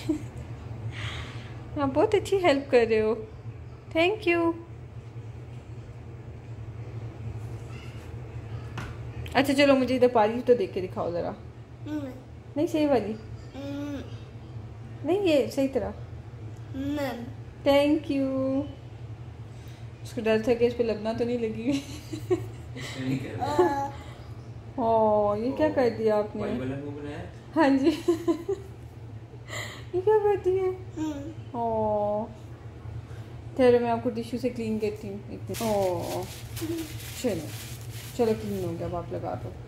आप बहुत अच्छी हेल्प कर रहे हो, थैंक यू। अच्छा चलो मुझे इधर पारी तो देख के दिखाओ ज़रा। नहीं सही वाली, नहीं ये सही तरह। Thank you. उसको डर था कि इस पे लगना तो नहीं लगी हुई। ओह ये क्या कर दिया आपने? हाँ जी। ये क्या कर दिया? ओह ठहरो मैं आपको टिश्यू से क्लीन करती हूँ। ओह चलो चलो क्लीन हो गया, अब आप लगा दो।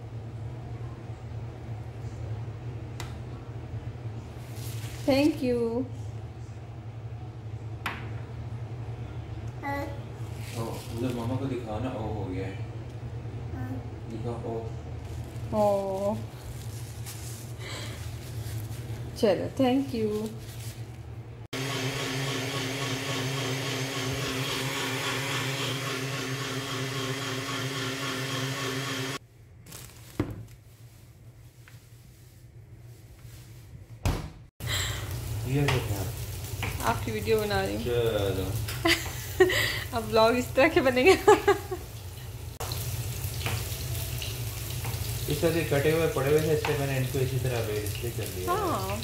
Thank you. उधर मामा को दिखाओ ना, ओ हो गया है, दिखाओ ओ। ओह चलो थैंक यू। ये क्या? आपकी वीडियो बना रही हूँ। चलो अब ब्लॉग इस तरह के बनेंगे। इस तरह से कटे हुए पड़े हुए थे, इसलिए मैंने इनको इसी तरह इसलिए कर दिया। हाँ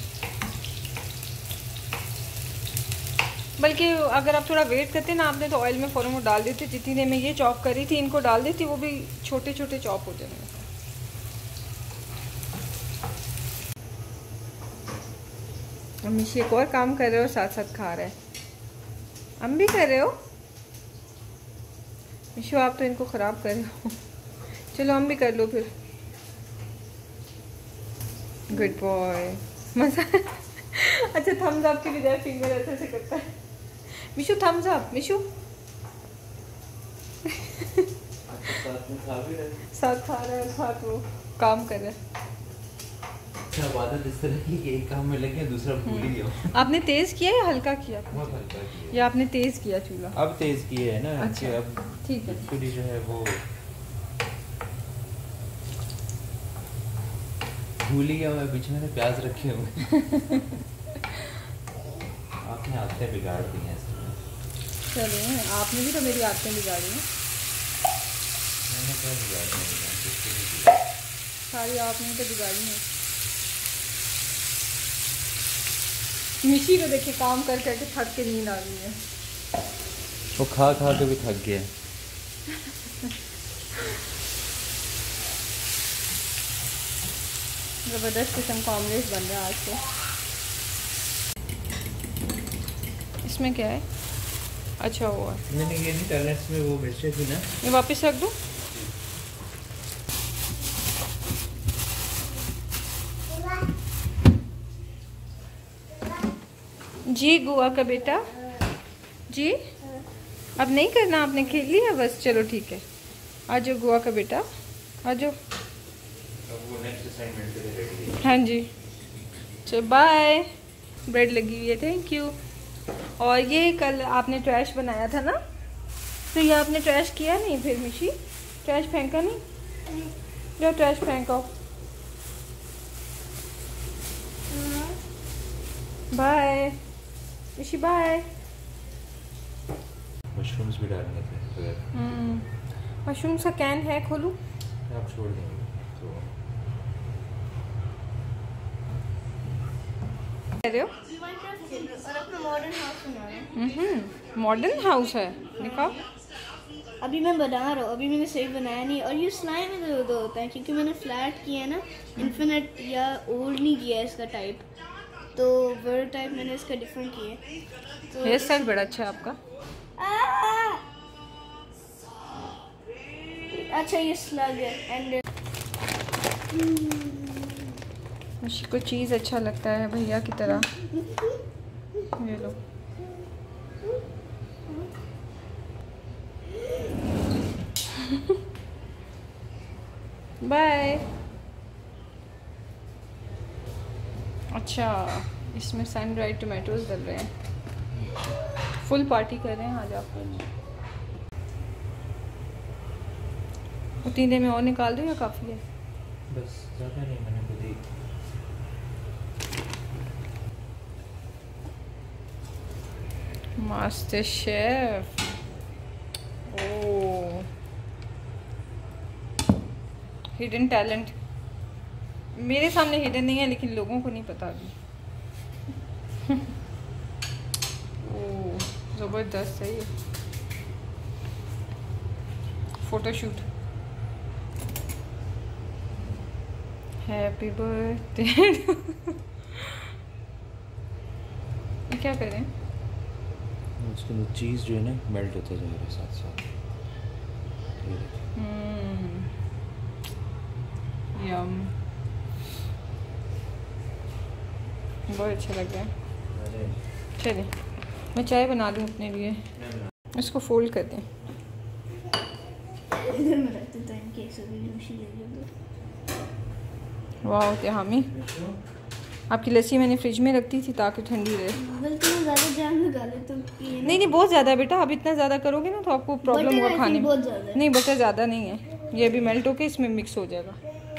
बल्कि अगर आप थोड़ा वेट करते ना, आपने तो ऑयल में फ़ौरन वो डाल देते। जितनी देर में ये चॉप करी थी इनको डाल देती, वो भी छोटे छोटे चॉप हो जाएंगे। मिशी एक और काम कर रहे हो, साथ साथ खा रहे हैं। हम भी कर रहे हो मिशु, आप तो इनको ख़राब कर रहे हो। चलो हम भी कर लो फिर। गुड बॉय, मज़ा। अच्छा थम्स अप के बजाय फिंगर ऐसे से करता है। Mishu thumbs up, Mishu. साथ खा रहा है, साथ वो काम कर रहा है। आदत इस तरह की एक काम में लगे दूसरा भूल ही गया। आपने तेज किया या हल्का किया? बहुत हल्का किया। या आपने तेज किया चूल्हा? अब तेज किया है ना। अच्छा अब ठीक है। पूरी जो है वो भूल ही गया मैं, बीच में प्याज रखे हुए। आपने आदतें बिगाड़ दी हैं इसमें। चलो आपने भी तो मेरी आदतें बिगाड़ी हैं। मैंने क्या बिगाड़ी है? सारी आपने तो बिगाड़ी है। मिशी को देखिए काम कर करके थक के नींद आ गई है। वो खा खा के भी थक गया। ज़बरदस्त किस्म का ऑमलेट बन रहा है आज तो। इसमें क्या है? अच्छा हुआ मैंने ये नहीं, टर्नेट्स में वो मिर्चें थी ना, ये वापस रख दूँ? जी गुआ का बेटा जी, अब नहीं करना, आपने खेल लिया बस। चलो ठीक है, आ जाओ गुआ का बेटा, आ जाओ। हाँ जी चलो बाय। ब्रेड लगी हुई है, थैंक यू। और ये कल आपने ट्रैश बनाया था ना, तो ये आपने ट्रैश किया नहीं फिर मिशी? ट्रैश फेंका नहीं? जो ट्रैश फेंको। बाय मिशी, बाय। मशरूम्स भी डालने थे अगर मशरूम्स का कैन है, खोलूं? आप छोड़ देंगे तो। कह रहे हो? और अपना मॉडर्न हाउस बना रहे हैं। मॉडर्न हाउस है, दिखाओ। अभी मैं बना रहा हूँ, अभी मैंने सही बनाया नहीं। और ये स्लाइम इधर उधर होता है क्योंकि मैंने फ्लैट किया है ना, इन्फिनिट या ओल्ड नहीं किया है इसका टाइप, तो वर्ड टाइप मैंने इसका डिफरेंट किया है। तो हेयर स्टाइल बड़ा अच्छा है आपका। अच्छा ये स्लग है एंड मुझे को चीज़ अच्छा लगता है भैया की तरह। ये लो। बाय। अच्छा इसमें सन ड्राइड टोमेटोज डल रहे हैं। फुल पार्टी कर रहे हैं आज आप। उतनी देर में और निकाल दूँ या काफ़ी है? बस ज़्यादा नहीं, मैंने खुद ही मास्टर शेफ। ओ हिडन टैलेंट मेरे सामने हिडन नहीं है, लेकिन लोगों को नहीं पता अभी। ओ ज़बरदस्त है ये फोटोशूट। Happy birthday. क्या करें? उसके अंदर चीज़ जो है ना मेल्ट होता जा रहा है साथ साथ। यम बहुत अच्छा लग रहा है। चलिए मैं चाय बना दूँ अपने लिए। इसको फोल्ड कर दें। वाह त्यामी, आपकी लस्सी मैंने फ्रिज में रख दी थी ताकि ठंडी रहे। नहीं नहीं बहुत ज़्यादा है बेटा, अब इतना ज़्यादा करोगे ना तो आपको प्रॉब्लम होगा खाने में। नहीं बटर ज़्यादा नहीं है, ये अभी मेल्ट होके इसमें मिक्स हो जाएगा।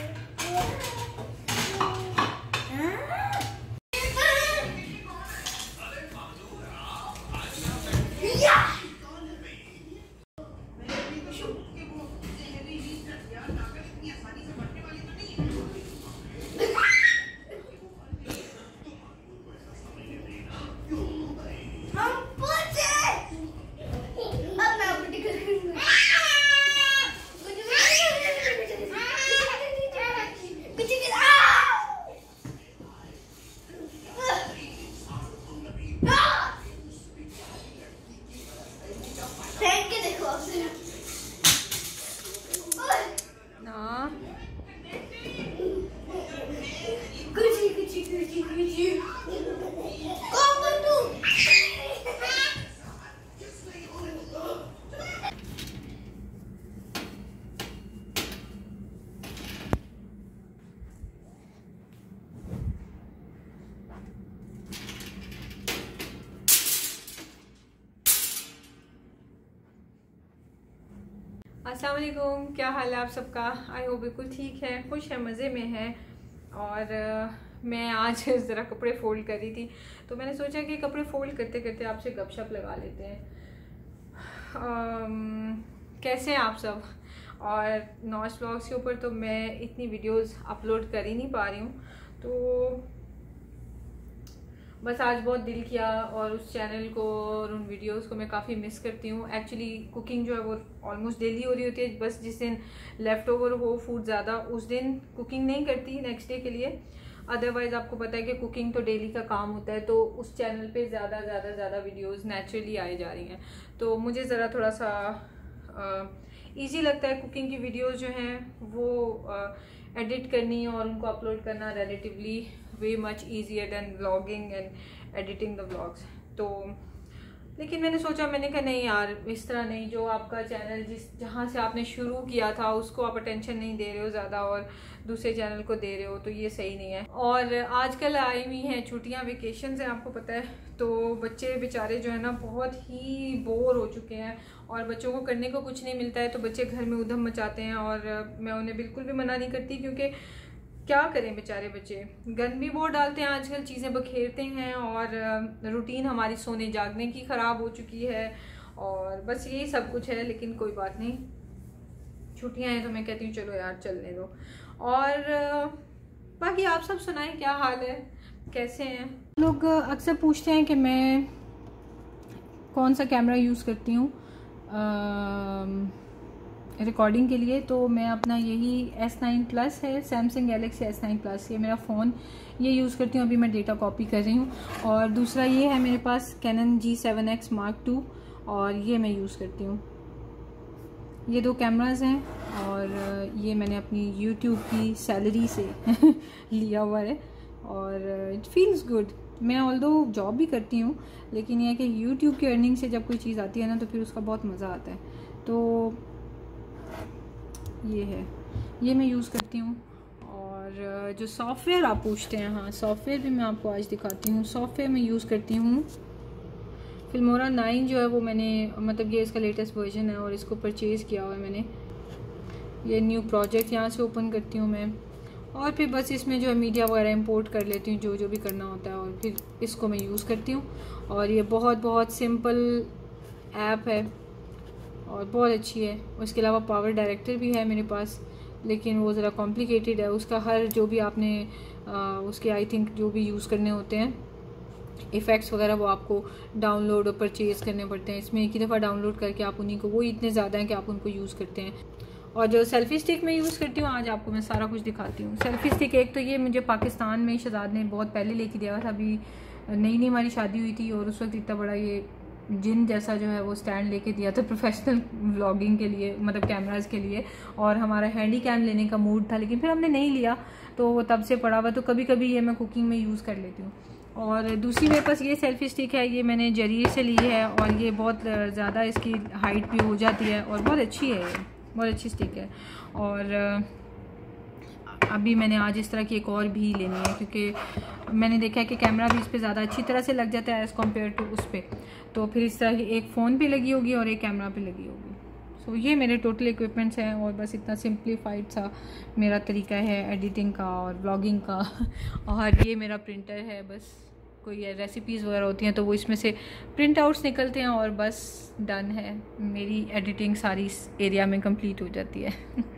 अस्सलाम वालेकुम, क्या हाल है आप सबका? आई होप बिल्कुल ठीक है, खुश है, मज़े में है। और मैं आज ज़रा कपड़े फ़ोल्ड कर रही थी तो मैंने सोचा कि कपड़े फ़ोल्ड करते करते आपसे गपशप लगा लेते हैं। कैसे हैं आप सब? और नॉश व्लॉग्स के ऊपर तो मैं इतनी वीडियोस अपलोड कर ही नहीं पा रही हूँ, तो बस आज बहुत दिल किया और उस चैनल को और उन वीडियोस को मैं काफ़ी मिस करती हूँ। एक्चुअली कुकिंग जो है वो ऑलमोस्ट डेली हो रही होती है, बस जिस दिन लेफ़्ट ओवर हो फूड ज़्यादा उस दिन कुकिंग नहीं करती नेक्स्ट डे के लिए। अदरवाइज़ आपको पता है कि कुकिंग तो डेली का काम होता है, तो उस चैनल पे ज़्यादा वीडियोस नेचुरली आई जा रही हैं। तो मुझे ज़रा थोड़ा सा ईजी लगता है कुकिंग की वीडियोज़ जो हैं वो एडिट करनी और उनको अपलोड करना relatively way much easier than vlogging and editing the vlogs. तो लेकिन मैंने सोचा, मैंने कहा नहीं यार इस तरह नहीं, जो आपका चैनल जहाँ से आपने शुरू किया था उसको आप अटेंशन नहीं दे रहे हो ज़्यादा और दूसरे चैनल को दे रहे हो, तो ये सही नहीं है। और आजकल आई हुई हैं छुट्टियाँ, वेकेशन हैं आपको पता है, तो बच्चे बेचारे जो है ना बहुत ही बोर हो चुके हैं और बच्चों को करने को कुछ नहीं मिलता है, तो बच्चे घर में उधम मचाते हैं। और मैं उन्हें बिल्कुल भी मना नहीं करती, क्योंकि क्या करें बेचारे बच्चे, गंद भी बहुत डालते हैं आजकल, चीज़ें बखेरते हैं और रूटीन हमारी सोने जागने की ख़राब हो चुकी है और बस यही सब कुछ है। लेकिन कोई बात नहीं, छुट्टियां हैं तो मैं कहती हूँ चलो यार चलने दो। और बाकी आप सब सुनाएं, क्या हाल है, कैसे हैं? लोग अक्सर पूछते हैं कि मैं कौन सा कैमरा यूज़ करती हूँ रिकॉर्डिंग के लिए, तो मैं अपना यही S9 प्लस है, सैमसंग गैलेक्सी S9 प्लस, ये मेरा फ़ोन, ये यूज़ करती हूँ। अभी मैं डेटा कॉपी कर रही हूँ। और दूसरा ये है मेरे पास कैनन G7X Mark II, और ये मैं यूज़ करती हूँ। ये दो कैमराज़ हैं और ये मैंने अपनी YouTube की सैलरी से लिया हुआ है और इट फील्स गुड। मैं ऑल्दो जॉब भी करती हूँ, लेकिन यह है कि YouTube की अर्निंग से जब कोई चीज़ आती है ना तो फिर उसका बहुत मज़ा आता है। तो ये है, ये मैं यूज़ करती हूँ। और जो सॉफ़्टवेयर आप पूछते हैं, हाँ सॉफ़्टवेयर भी मैं आपको आज दिखाती हूँ। सॉफ़्टवेयर मैं यूज़ करती हूँ फिल्मोरा 9 जो है वो मैंने, मतलब ये इसका लेटेस्ट वर्जन है और इसको परचेज़ किया हुआ है मैंने। ये न्यू प्रोजेक्ट यहाँ से ओपन करती हूँ मैं। और फिर बस इसमें जो है मीडिया वगैरह इंपोर्ट कर लेती हूँ, जो जो भी करना होता है, और फिर इसको मैं यूज़ करती हूँ। और ये बहुत बहुत सिंपल ऐप है और बहुत अच्छी है। उसके अलावा पावर डायरेक्टर भी है मेरे पास, लेकिन वो ज़रा कॉम्प्लिकेटेड है। उसका हर जो भी आपने उसके आई थिंक जो भी यूज़ करने होते हैं इफ़ेक्ट्स वगैरह, वो आपको डाउनलोड और परचेज़ करने पड़ते हैं। इसमें एक ही दफ़ा डाउनलोड करके आप उन्हीं को, वो इतने ज़्यादा हैं कि आप उनको यूज़ करते हैं। और जो सेल्फ़ी स्टिक मैं यूज़ करती हूँ, आज आपको मैं सारा कुछ दिखाती हूँ। सेल्फ़ी स्टिक एक तो ये मुझे पाकिस्तान में शहजाद ने बहुत पहले लेके दिया था, अभी नई हमारी शादी हुई थी, और उस वक्त इतना बड़ा ये जिन जैसा जो है वो स्टैंड लेके दिया था प्रोफेशनल व्लॉगिंग के लिए, मतलब कैमराज के लिए। और हमारा हैंडी कैम लेने का मूड था, लेकिन फिर हमने नहीं लिया, तो वो तब से पड़ा हुआ। तो कभी कभी ये मैं कुकिंग में यूज़ कर लेती हूँ। और दूसरी मेरे पास ये सेल्फ़ी स्टिक है, ये मैंने जरीर से ली है, और ये बहुत ज़्यादा इसकी हाइट भी हो जाती है और बहुत अच्छी है, ये बहुत अच्छी स्टिक है। और अभी मैंने आज इस तरह की एक और भी लेनी है, क्योंकि मैंने देखा है कि कैमरा भी इस पर ज़्यादा अच्छी तरह से लग जाता है एज़ कम्पेयर टू उस पर। तो फिर इस तरह की एक फ़ोन पे लगी होगी और एक कैमरा पे लगी होगी। सो ये मेरे टोटल इक्विपमेंट्स हैं, और बस इतना सिंप्लीफाइड सा मेरा तरीका है एडिटिंग का और ब्लॉगिंग का। और ये मेरा प्रिंटर है, बस कोई रेसिपीज़ वगैरह होती हैं तो वो इसमें से प्रिंट आउट्स निकलते हैं, और बस डन है मेरी एडिटिंग, सारी इस एरिया में कंप्लीट हो जाती है।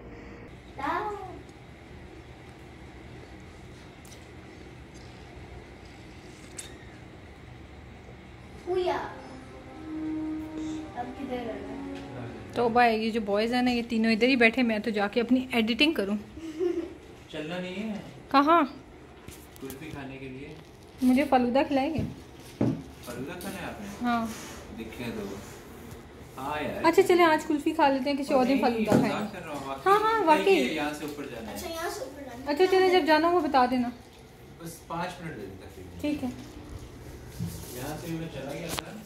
तो भाई ये जो बॉयज़ हैं ना, ये तीनों इधर ही बैठे, मैं तो जाके अपनी एडिटिंग करूं। चलना नहीं है कहाँ? कुल्फी खाने के लिए। मुझे फलूदा खिलाएंगे? फलूदा खाना है आपने? हाँ दिखे तो हाँ यार। अच्छा चले आज कुल्फी खा लेते हैं, किसी और दिन फलूदा खाएंगे। हाँ हाँ वाकई। यहाँ से ऊपर जाना है। अच्छा यहाँ से ऊपर जाना है। अच्छा चले, जब जाना हो बता देना। बस 5 मिनट लगेगा फिर। ठीक है। यहाँ से भी मैं चला गया था।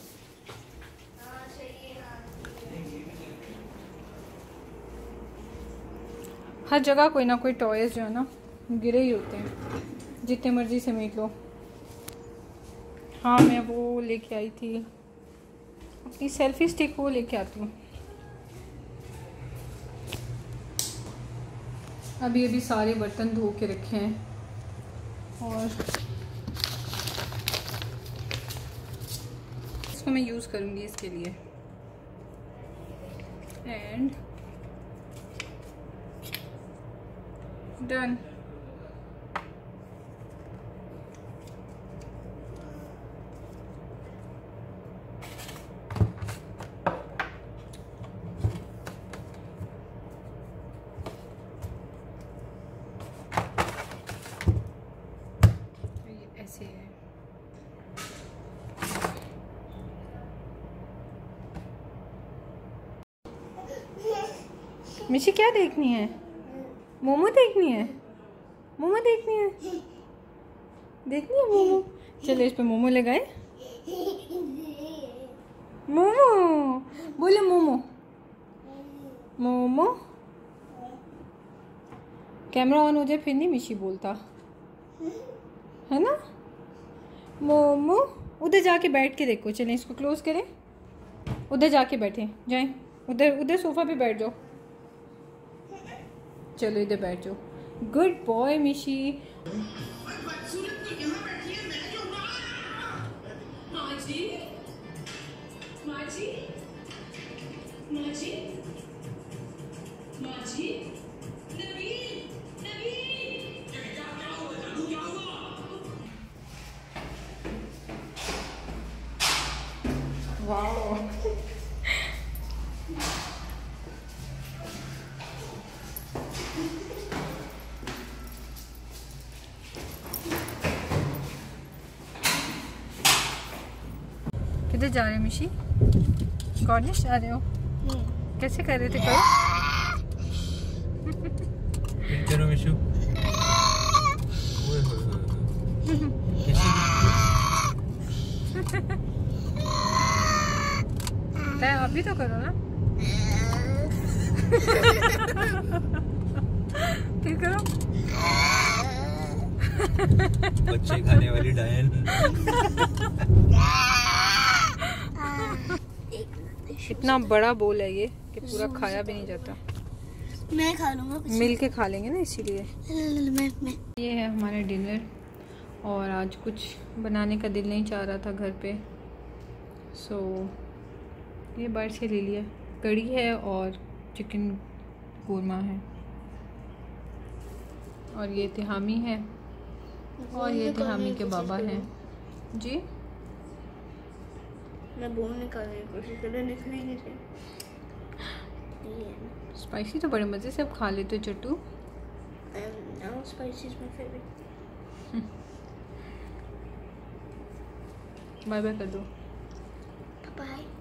हर जगह कोई ना कोई टॉयज जो है ना गिरे ही होते हैं, जितने मर्जी समेट लो। हाँ मैं वो लेके आई थी, अपनी सेल्फी स्टिक वो लेके आती हूँ। अभी अभी सारे बर्तन धो के रखे हैं, और इसको मैं यूज़ करूँगी इसके लिए। And done. ऐसे है। मिशी क्या देखनी है? मोमो देखनी है? मोमो देखनी है? देखनी है मोमो? चलो इस पे मोमो लगाए। मोमो बोले, मोमो मोमो। कैमरा ऑन हो जाए फिर नहीं मिशी बोलता है ना। मोमो उधर जाके बैठ के देखो। चलें इसको क्लोज करें, उधर जाके बैठे जाएं, उधर उधर सोफा पे बैठ जाओ। चलो इधर बैठ जाओ। गुड बॉय मिशी। वाओ किधर जा रहे हो मिशी? कॉर्निश जा रहे हो? कैसे कर रहे थे करो? चलो मिशु। आप भी तो करो ना। फिर करो। बच्चे खाने वाली डायन। इतना बड़ा बोल है ये कि पूरा खाया भी नहीं जाता। मैं खा लूँगा मिल के खा लेंगे ना, इसीलिए। मैं ये है हमारा डिनर, और आज कुछ बनाने का दिल नहीं चाह रहा था घर पे, सो ये बाहर से ले लिया। कड़ी है और चिकन कोरमा है, और ये तिहामी है, और ये तिहामी के बाबा हैं जी। मैं बोल निकालने की कोशिश कर रही, निकल ही नहीं रही। स्पाइसी तो बड़े मज़े से अब खा लेते हो चट्टू। Now spicy is my favorite. Bye bye कर दो। Bye bye.